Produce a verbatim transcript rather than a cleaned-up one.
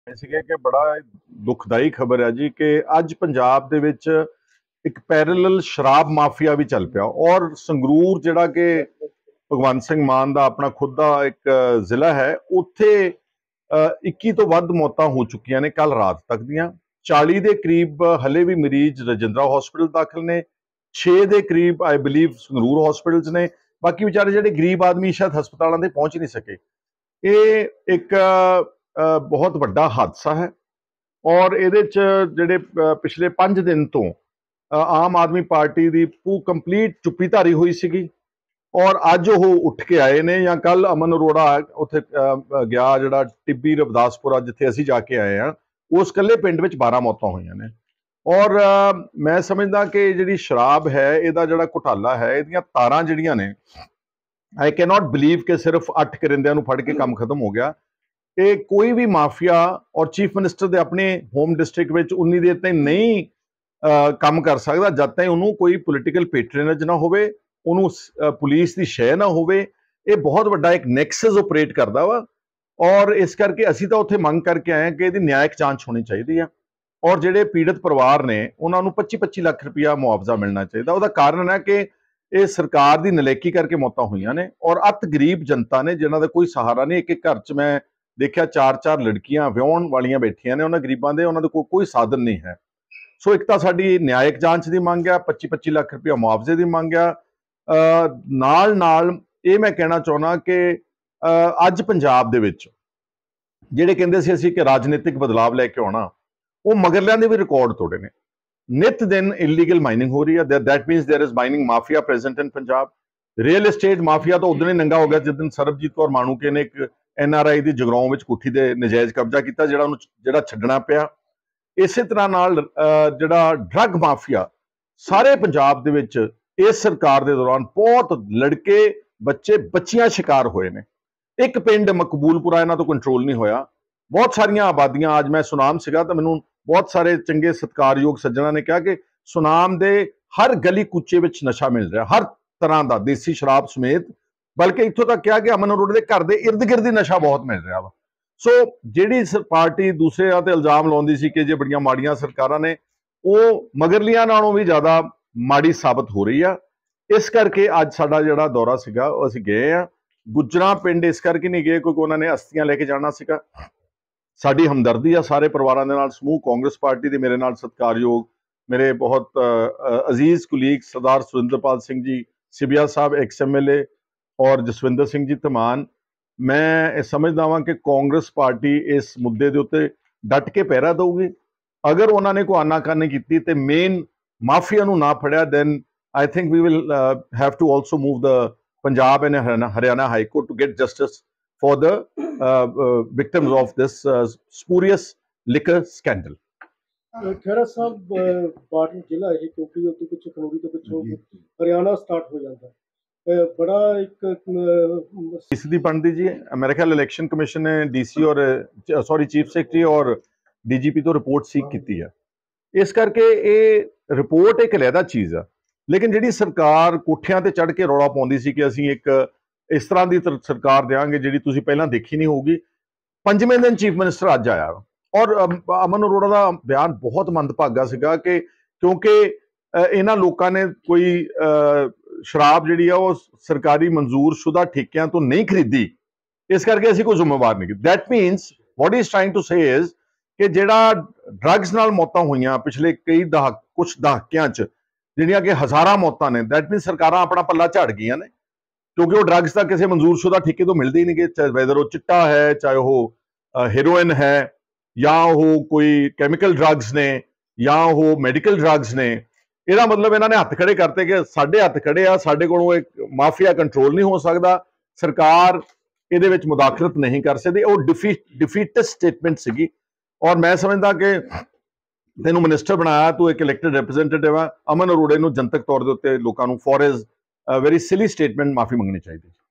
ਸੀਗੇ ਕਿ ਬੜਾ ਦੁਖਦਾਈ ਖਬਰ ਹੈ ਜੀ ਕਿ ਅੱਜ ਪੰਜਾਬ ਦੇ ਵਿੱਚ ਇੱਕ ਪੈਰਲਲ ਸ਼ਰਾਬ ਮਾਫੀਆ ਵੀ ਚੱਲ ਪਿਆ ਔਰ ਸੰਗਰੂਰ ਜਿਹੜਾ ਕਿ ਭਗਵੰਤ ਸਿੰਘ ਮਾਨ ਦਾ ਆਪਣਾ ਖੁਦ ਦਾ ਇੱਕ ਜ਼ਿਲ੍ਹਾ ਹੈ, ਉੱਥੇ ਇੱਕੀ ਤੋਂ ਵੱਧ ਮੌਤਾਂ ਹੋ ਚੁੱਕੀਆਂ ਨੇ ਕੱਲ ਰਾਤ ਤੱਕ ਦੀਆਂ। ਚਾਲੀ ਦੇ ਕਰੀਬ ਹਲੇ ਵੀ ਮਰੀਜ਼ ਰਜਿੰਦਰਾ ਹਸਪੀਟਲ ਦਾਖਲ ਨੇ, ਛੇ ਦੇ ਕਰੀਬ ਆਈ ਬਿਲੀਵ ਸੰਗਰੂਰ ਹਸਪੀਟਲਸ ਨੇ, ਬਾਕੀ ਵਿਚਾਰੇ ਜਿਹੜੇ ਗਰੀਬ ਆਦਮੀ ਸ਼ਾਇਦ ਹਸਪਤਾਲਾਂ ਦੇ ਪਹੁੰਚ ਨਹੀਂ ਸਕੇ। ਇਹ ਇੱਕ ਬਹੁਤ ਵੱਡਾ ਹਾਦਸਾ ਹੈ ਔਰ ਇਹਦੇ ਚ ਜਿਹੜੇ ਪਿਛਲੇ ਪੰਜ ਦਿਨ ਤੋਂ ਆਮ ਆਦਮੀ ਪਾਰਟੀ ਦੀ ਪੂ ਕੰਪਲੀਟ ਚੁੱਪੀ ਧਾਰੀ ਹੋਈ ਸੀਗੀ ਔਰ ਅੱਜ ਉਹ ਉੱਠ ਕੇ ਆਏ ਨੇ। ਜਾਂ ਕੱਲ ਅਮਨ ਅਰੋੜਾ ਉੱਥੇ ਗਿਆ, ਜਿਹੜਾ ਟਿੱਬੀ ਰਵਿਦਾਸਪੁਰਾ ਜਿੱਥੇ ਅਸੀਂ ਜਾ ਕੇ ਆਏ ਹਾਂ, ਉਸ ਇਕੱਲੇ ਪਿੰਡ ਵਿੱਚ ਬਾਰਾਂ ਮੌਤਾਂ ਹੋਈਆਂ ਨੇ। ਔਰ ਮੈਂ ਸਮਝਦਾ ਕਿ ਜਿਹੜੀ ਸ਼ਰਾਬ ਹੈ, ਇਹਦਾ ਜਿਹੜਾ ਘੁਟਾਲਾ ਹੈ, ਇਹਦੀਆਂ ਤਾਰਾਂ ਜਿਹੜੀਆਂ ਨੇ, ਆਈ ਕੈਨ ਨਾਟ ਬਿਲੀਵ ਕਿ ਸਿਰਫ ਅੱਠ ਕਰਿੰਦਿਆਂ ਨੂੰ ਫੜ ਕੇ ਕੰਮ ਖਤਮ ਹੋ ਗਿਆ। ਇਹ ਕੋਈ ਵੀ ਮਾਫੀਆ ਔਰ ਚੀਫ ਮਿਨਿਸਟਰ ਦੇ ਆਪਣੇ ਹੋਮ ਡਿਸਟ੍ਰਿਕਟ ਵਿੱਚ ਉਨੀ ਦੇਰ ਤਾਈਂ ਨਹੀਂ ਕੰਮ ਕਰ ਸਕਦਾ ਜਦ ਤਾਈਂ ਉਹਨੂੰ ਕੋਈ ਪੋਲੀਟੀਕਲ ਪੈਟਰੇਨੇਜ ਨਾ ਹੋਵੇ, ਉਹਨੂੰ ਪੁਲਿਸ ਦੀ ਸ਼ੈ ਨਾ ਹੋਵੇ। ਇਹ ਬਹੁਤ ਵੱਡਾ ਇੱਕ ਨੈਕਸਸ ਆਪਰੇਟ ਕਰਦਾ ਵਾ ਔਰ ਇਸ ਕਰਕੇ ਅਸੀਂ ਤਾਂ ਉੱਥੇ ਮੰਗ ਕਰਕੇ ਆਏ ਹਾਂ ਕਿ ਇਹਦੀ ਨਿਆਇਕ ਜਾਂਚ ਹੋਣੀ ਚਾਹੀਦੀ ਆ ਔਰ ਜਿਹੜੇ ਪੀੜਤ ਪਰਿਵਾਰ ਨੇ ਉਹਨਾਂ ਨੂੰ ਪੱਚੀ ਪੱਚੀ ਲੱਖ ਰੁਪਇਆ ਮੁਆਵਜ਼ਾ ਮਿਲਣਾ ਚਾਹੀਦਾ। ਉਹਦਾ ਕਾਰਨ ਹੈ ਕਿ ਇਹ ਸਰਕਾਰ ਦੀ ਨਲਾਇਕੀ ਕਰਕੇ ਮੌਤਾਂ ਹੋਈਆਂ ਨੇ ਔਰ ਅਤ ਗਰੀਬ ਜਨਤਾ ਨੇ ਜਿਨ੍ਹਾਂ ਦਾ ਕੋਈ ਸਹਾਰਾ ਨਹੀਂ। ਇੱਕ ਇੱਕ ਘਰ 'ਚ ਮੈਂ ਦੇਖਿਆ ਚਾਰ ਚਾਰ ਲੜਕੀਆਂ ਵਿਆਹੁਣ ਵਾਲੀਆਂ ਬੈਠੀਆਂ ਨੇ, ਉਹਨਾਂ ਗਰੀਬਾਂ ਦੇ ਉਹਨਾਂ ਦੇ ਕੋਲ ਕੋਈ ਸਾਧਨ ਨਹੀਂ ਹੈ। ਸੋ ਇੱਕ ਤਾਂ ਸਾਡੀ ਨਿਆਇਕ ਜਾਂਚ ਦੀ ਮੰਗ ਆ, ਪੱਚੀ ਪੱਚੀ ਲੱਖ ਰੁਪਇਆ ਮੁਆਵਜ਼ੇ ਦੀ ਮੰਗ ਆ। ਨਾਲ ਨਾਲ ਇਹ ਮੈਂ ਕਹਿਣਾ ਚਾਹੁੰਦਾ ਕਿ ਅੱਜ ਪੰਜਾਬ ਦੇ ਵਿੱਚ ਜਿਹੜੇ ਕਹਿੰਦੇ ਸੀ ਅਸੀਂ ਕਿ ਰਾਜਨੀਤਿਕ ਬਦਲਾਵ ਲੈ ਕੇ ਆਉਣਾ, ਉਹ ਮਗਰਲਿਆਂ ਦੇ ਵੀ ਰਿਕਾਰਡ ਤੋੜੇ ਨੇ। ਨਿਤ ਦਿਨ ਇਲੀਗਲ ਮਾਈਨਿੰਗ ਹੋ ਰਹੀ ਹੈ। That means there is mining mafia present in Punjab. Real estate mafia ਤਾਂ ਉਦੋਂ ਹੀ ਨੰਗਾ ਹੋ ਗਿਆ ਜਿਸ ਦਿਨ ਸਰਬਜੀਤ ਕੌਰ ਮਾਣੂਕੇ ਨੇ ਇੱਕ ਐਨ ਆਰ ਆਈ ਦੀ ਜਗਰਾਉਂ ਵਿੱਚ ਕੋਠੀ ਦੇ ਨਜਾਇਜ਼ ਕਬਜ਼ਾ ਕੀਤਾ, ਜਿਹੜਾ ਉਹਨੂੰ ਜਿਹੜਾ ਛੱਡਣਾ ਪਿਆ। ਇਸੇ ਤਰ੍ਹਾਂ ਨਾਲ ਜਿਹੜਾ ਡਰੱਗ ਮਾਫੀਆ ਸਾਰੇ ਪੰਜਾਬ ਦੇ ਵਿੱਚ ਇਸ ਸਰਕਾਰ ਦੇ ਦੌਰਾਨ ਬਹੁਤ ਲੜਕੇ ਬੱਚੇ ਬੱਚੀਆਂ ਸ਼ਿਕਾਰ ਹੋਏ ਨੇ। ਇੱਕ ਪਿੰਡ ਮਕਬੂਲਪੁਰਾ ਇਹਨਾਂ ਤੋਂ ਕੰਟਰੋਲ ਨਹੀਂ ਹੋਇਆ। ਬਹੁਤ ਸਾਰੀਆਂ ਆਬਾਦੀਆਂ, ਅੱਜ ਮੈਂ ਸੁਨਾਮ ਸੀਗਾ ਤਾਂ ਮੈਨੂੰ ਬਹੁਤ ਸਾਰੇ ਚੰਗੇ ਸਤਿਕਾਰਯੋਗ ਸੱਜਣਾ ਨੇ ਕਿਹਾ ਕਿ ਸੁਨਾਮ ਦੇ ਹਰ ਗਲੀ ਕੁੱਚੇ ਵਿੱਚ ਨਸ਼ਾ ਮਿਲ ਰਿਹਾ, ਹਰ ਤਰ੍ਹਾਂ ਦਾ, ਦੇਸੀ ਸ਼ਰਾਬ ਸਮੇਤ। ਬਲਕਿ ਇੱਥੋਂ ਤੱਕ ਕਿਹਾ ਕਿ ਅਮਨ ਅਰੋੜਾ ਦੇ ਘਰ ਦੇ ਇਰਦ ਗਿਰਦ ਹੀ ਨਸ਼ਾ ਬਹੁਤ ਮਿਲ ਰਿਹਾ ਵਾ। ਸੋ ਜਿਹੜੀ ਪਾਰਟੀ ਦੂਸਰਿਆਂ ਤੇ ਇਲਜ਼ਾਮ ਲਾਉਂਦੀ ਸੀ ਕਿ ਜੇ ਬੜੀਆਂ ਮਾੜੀਆਂ ਸਰਕਾਰਾਂ ਨੇ, ਉਹ ਮਗਰਲੀਆਂ ਨਾਲੋਂ ਵੀ ਜ਼ਿਆਦਾ ਮਾੜੀ ਸਾਬਤ ਹੋ ਰਹੀ ਆ। ਇਸ ਕਰਕੇ ਅੱਜ ਸਾਡਾ ਜਿਹੜਾ ਦੌਰਾ ਸੀਗਾ ਉਹ ਅਸੀਂ ਗਏ ਆ ਗੁੱਜਰਾਂ ਪਿੰਡ। ਇਸ ਕਰਕੇ ਨਹੀਂ ਗਏ ਕਿਉਂਕਿ ਉਹਨਾਂ ਨੇ ਅਸਥੀਆਂ ਲੈ ਕੇ ਜਾਣਾ ਸੀਗਾ। ਸਾਡੀ ਹਮਦਰਦੀ ਆ ਸਾਰੇ ਪਰਿਵਾਰਾਂ ਦੇ ਨਾਲ। ਸਮੂਹ ਕਾਂਗਰਸ ਪਾਰਟੀ ਦੇ ਮੇਰੇ ਨਾਲ ਸਤਿਕਾਰਯੋਗ ਮੇਰੇ ਬਹੁਤ ਅਜ਼ੀਜ਼ colleague Sardar Surinderpal Singh ji Sibia Sahib, ex M L A, ਔਰ ਜਸਵਿੰਦਰ ਸਿੰਘ ਜੀ ਧਮਾਨ। ਮੈਂ ਇਹ ਸਮਝਦਾ ਵਾਂ ਕਿ ਕਾਂਗਰਸ ਪਾਰਟੀ ਇਸ ਮੁੱਦੇ ਦੇ ਉੱਤੇ ਡਟ ਕੇ ਪਹਿਰਾ ਦਊਗੀ। ਅਗਰ ਉਹਨਾਂ ਨੇ ਕੋਈ ਆਨਾਕਾਨੀ ਕੀਤੀ ਤੇ ਮੇਨ ਮਾਫੀਆ ਨੂੰ ਨਾ ਫੜਿਆ, then I think we will have to also move the Punjab and Haryana high court to get justice for the uh, uh, victims of this uh, spurious liquor scandal. Khaira Sahib border ਜ਼ਿਲ੍ਹਾ ਹੈ ਕਿਉਂਕਿ ਉਹਦੇ ਵਿੱਚ ਖਨੌਰੀ ਤੋਂ ਪਿੱਛੋਂ ਹਰਿਆਣਾ ਸਟਾਰਟ ਹੋ ਜਾਂਦਾ, ਬੜਾ ਇੱਕ ਇਸ ਦੀ ਬਣਦੀ ਜੀ। ਮੇਰੇ ਖਿਆਲ ਇਲੈਕਸ਼ਨ ਕਮਿਸ਼ਨ ਨੇ ਡੀਸੀ ਔਰ ਸੌਰੀ ਚੀਫ ਸੈਕਟਰੀ ਔਰ ਡੀਜੀਪੀ ਤੋਂ ਰਿਪੋਰਟ ਸੀਕ ਕੀਤੀ ਹੈ। ਇਸ ਕਰਕੇ ਇਹ ਰਿਪੋਰਟ ਇੱਕ ਅਲੱਗਾ ਚੀਜ਼ ਆ, ਲੇਕਿਨ ਜਿਹੜੀ ਸਰਕਾਰ ਕੋਠਿਆਂ ਤੇ ਚੜ੍ਹ ਕੇ ਰੌਲਾ ਪਾਉਂਦੀ ਸੀ ਕਿ ਅਸੀਂ ਇੱਕ ਇਸ ਤਰ੍ਹਾਂ ਦੀ ਸਰਕਾਰ ਦੇਵਾਂਗੇ ਜਿਹੜੀ ਤੁਸੀਂ ਪਹਿਲਾਂ ਦੇਖੀ ਨਹੀਂ ਹੋਊਗੀ। ਪੰਜਵੇਂ ਦਿਨ ਚੀਫ ਮਿਨਿਸਟਰ ਅੱਜ ਆਇਆ ਔਰ ਅਮਨ ਅਰੋੜਾ ਦਾ ਬਿਆਨ ਬਹੁਤ ਮੰਦਭਾਗਾ ਸੀਗਾ ਕਿ ਕਿਉਂਕਿ ਇਹਨਾਂ ਲੋਕਾਂ ਨੇ ਕੋਈ ਸ਼ਰਾਬ ਜਿਹੜੀ ਆ ਉਹ ਸਰਕਾਰੀ ਮਨਜ਼ੂਰ ਸ਼ੁਦਾ ਠੇਕਿਆਂ ਤੋਂ ਨਹੀਂ ਖਰੀਦੀ, ਇਸ ਕਰਕੇ ਅਸੀਂ ਕੋਈ ਜ਼ਿੰਮੇਵਾਰ ਨਹੀਂ। That means what he is trying to say is ਕਿ ਜਿਹੜਾ ਡਰੱਗਸ ਨਾਲ ਮੌਤਾਂ ਹੋਈਆਂ ਪਿਛਲੇ ਕਈ ਦਹਾਕ ਕੁਛ ਦਹਾਕਿਆਂ 'ਚ, ਜਿਹੜੀਆਂ ਕਿ ਹਜ਼ਾਰਾਂ ਮੌਤਾਂ ਨੇ, ਦੈਟ ਮੀਨਸ ਸਰਕਾਰਾਂ ਆਪਣਾ ਪੱਲਾ ਝਾੜ ਗਈਆਂ ਨੇ ਕਿਉਂਕਿ ਉਹ ਡਰੱਗਸ ਤਾਂ ਕਿਸੇ ਮਨਜ਼ੂਰਸ਼ੁਦਾ ਠੇਕੇ ਤੋਂ ਮਿਲਦੇ ਹੀ ਨਹੀਂ ਗੇ। ਚਾਹੇ ਵੈਦਰ ਉਹ ਚਿੱਟਾ ਹੈ, ਚਾਹੇ ਉਹ ਹੈਰੋਇਨ ਹੈ, ਜਾਂ ਉਹ ਕੋਈ ਕੈਮੀਕਲ ਡਰੱਗਸ ਨੇ, ਜਾਂ ਉਹ ਮੈਡੀਕਲ ਡਰੱਗਸ ਨੇ। ਇਹਦਾ ਮਤਲਬ ਇਹਨਾਂ ਨੇ ਹੱਥ ਖੜੇ ਕਰਤੇ ਕਿ ਸਾਡੇ ਹੱਥ ਖੜੇ ਆ, ਸਾਡੇ ਕੋਲੋਂ ਇੱਕ ਮਾਫੀਆ ਕੰਟਰੋਲ ਨਹੀਂ ਹੋ ਸਕਦਾ, ਸਰਕਾਰ ਇਹਦੇ ਵਿੱਚ ਮੁਦਾਖਲਤ ਨਹੀਂ ਕਰ ਸਕਦੀ। ਉਹ ਡਿਫੀਟ ਡਿਫੀਟਿਸਟ ਸਟੇਟਮੈਂਟ ਸੀਗੀ ਔਰ ਮੈਂ ਸਮਝਦਾ ਕਿ ਤੈਨੂੰ ਮਿਨਿਸਟਰ ਬਣਾਇਆ, ਤੂੰ ਇੱਕ ਇਲੈਕਟਡ ਰਿਪਰੈਜ਼ੈਂਟੇਟਿਵ ਆ। ਅਮਨ ਅਰੋੜਾ ਨੂੰ ਜਨਤਕ ਤੌਰ ਦੇ ਉੱਤੇ ਲੋਕਾਂ ਨੂੰ for his very silly statement ਮਾਫੀ ਮੰਗਣੀ ਚਾਹੀਦੀ।